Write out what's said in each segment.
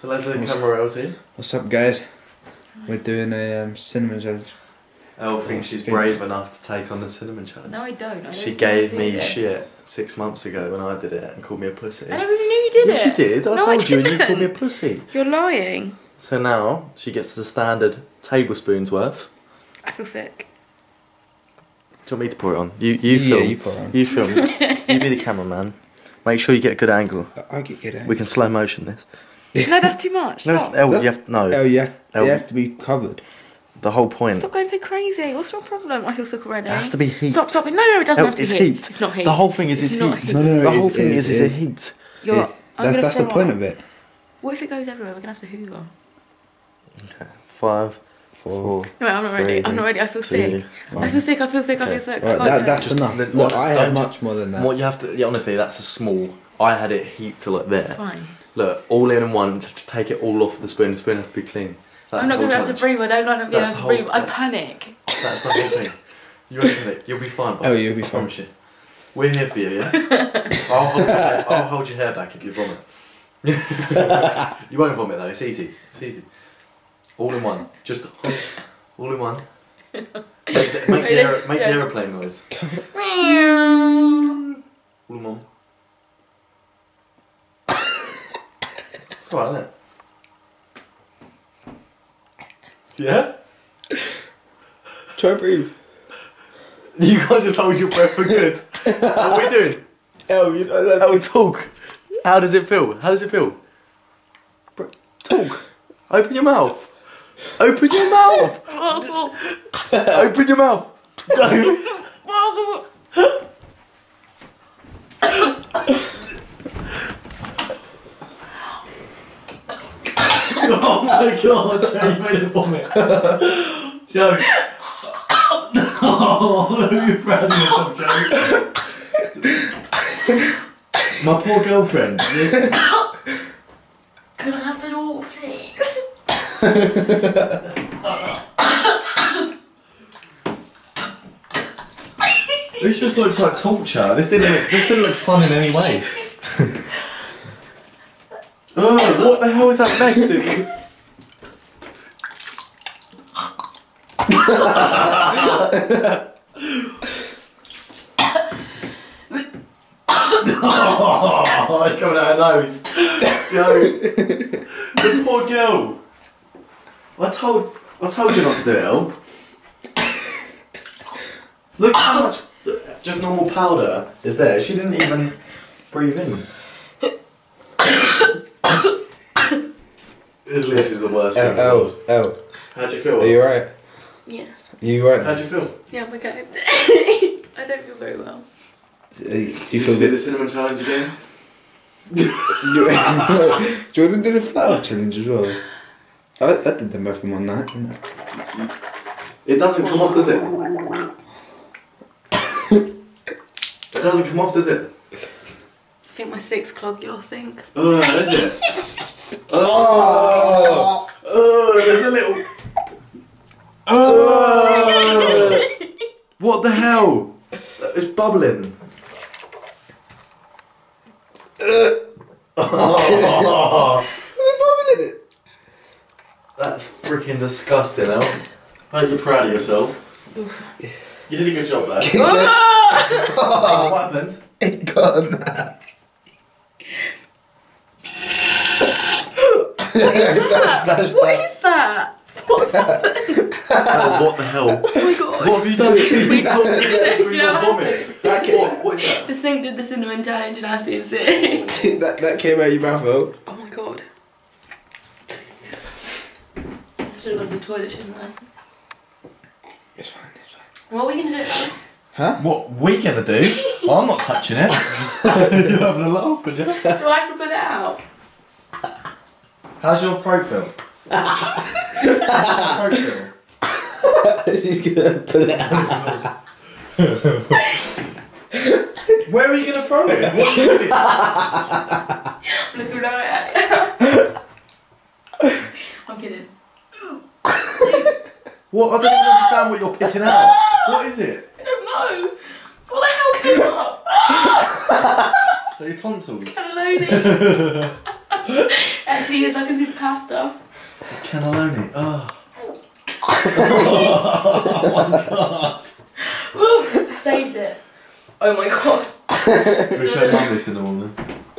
So let's do the camera, LC. What's up, guys? We're doing a cinnamon challenge. Elle thinks she's brave enough to take on the cinnamon challenge. No, I don't. She gave me shit 6 months ago when I did it and called me a pussy. I never even knew you did it. Yes, you did. I told you and you called me a pussy. You're lying. So now she gets the standard tablespoon's worth. I feel sick. Do you want me to pour it on? You film. Yeah, you pour it on. You film. You be the cameraman. Make sure you get a good angle. I'll get good angle. We can slow motion this. No, that's too much. Stop. No, you have, no. Oh, yeah. It has to be covered. The whole point. Stop going so crazy. What's your problem? I feel sick already. It has to be heat. Stop. No, it doesn't have to be it's heat. heat. It's not heat. The whole thing is it's not heat. No, the whole thing is it's heat. That's the point of it. What if it goes everywhere? We're going to have to hoover. Okay. 5, 4. No, I'm not ready. I'm not ready. I feel sick. I feel sick. Right, that's enough. Look, I had much more than that. What you have to, honestly, that's a small. I had it heaped to like there. Fine. Look, all in one, just to take it all off the spoon. The spoon has to be clean. That's I'm not going to be able to breathe. I don't want to be able to breathe. I panic. That's the whole thing. You won't panic. You'll be fine. Oh, you'll be I fine. promise you. We're here for you, yeah? I'll hold your hair back if you vomit. You won't vomit though, it's easy. It's easy. All in one. Just all in one. Make the aeroplane noise. All in one. It's alright, isn't it? Yeah? Try and breathe. You can't just hold your breath for good. What are we doing? You know that's... Talk. How does it feel? How does it feel? Talk. Open your mouth. Open your mouth. Open your mouth. Oh my god, Joe, you made it vomit. Joe. Oh, you're proud of yourself, Joe. My poor girlfriend. Can I have the water, please? This just looks like torture. This didn't look fun in any way. Oh, what the hell is that mess? Oh, it's coming out her nose. Joe, the poor girl. I told you not to do it, Elle. Look how much just normal powder is there. She didn't even breathe in. It's literally the worst thing in the world. Elle. How'd you feel? Are you alright? Yeah. You right? How'd you feel? Yeah, I'm okay. I don't feel very well. Do you Did feel you do the cinnamon challenge again? do you want to do the flower challenge as well? I did them both in one night, didn't I? It doesn't come off, does it? It doesn't come off, does it? I think my 6 clogged your sink. Oh, is it? Oh, there's a little. Oh, what the hell? It's bubbling. Oh, There's a bubble in it. that's freaking disgusting, Elle. Are you proud of yourself? You did a good job there. What happened? It got on that. That's What is that? What's happened? Oh, what the hell? Oh my god. What have you done? Do you know what Vomit. What is that? The sink did the cinnamon challenge and I was being sick. that came out of your mouth, Elle. Oh my god. I should have gone to the toilet, shouldn't I? It's fine, it's fine. What are we going to do? Huh? What we gonna do? Well, I'm not touching it. You're having a laugh, aren't you? Do I have to put it out? How's your throat feel? How's your throat She's gonna put it out. Where are you gonna throw it? What are you doing? I'm looking at it. I'm kidding. What? I don't even understand what you're picking out. What is it? I don't know. What the hell came up? Are your tonsils? Cannelloni. Actually, actually is. I can see the pasta. It's cannelloni. Oh. Woo, I saved it. Oh my god. We show Mum this in the morning.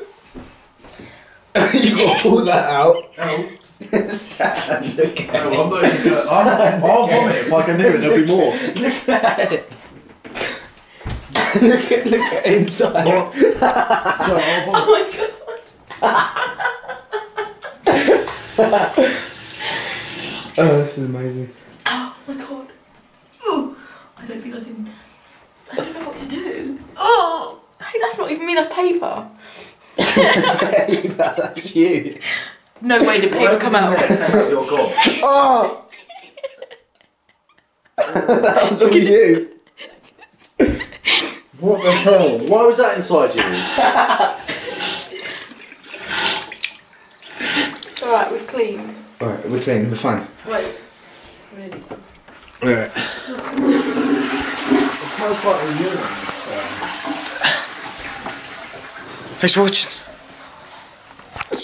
You got to pull that out. Oh. Stand, look at No, it. I'm not even gonna. I'll vomit if I can do it. There'll be more. Look at it. look at inside. Oh my god. Oh, this is amazing. Oh my god. Ooh. I don't think I can. I don't know what to do. Oh. Hey, that's not even me. That's paper. That's you. No way did paper come out. You're gone. Oh! That was all you. What the hell? Why was that inside you? Alright, we're clean. Alright, we're clean, we're fine. Wait. Really? Alright. It smells like a urine. Thanks for watching.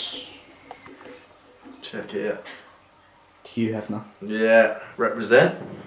Check it out. You have now. Yeah, represent.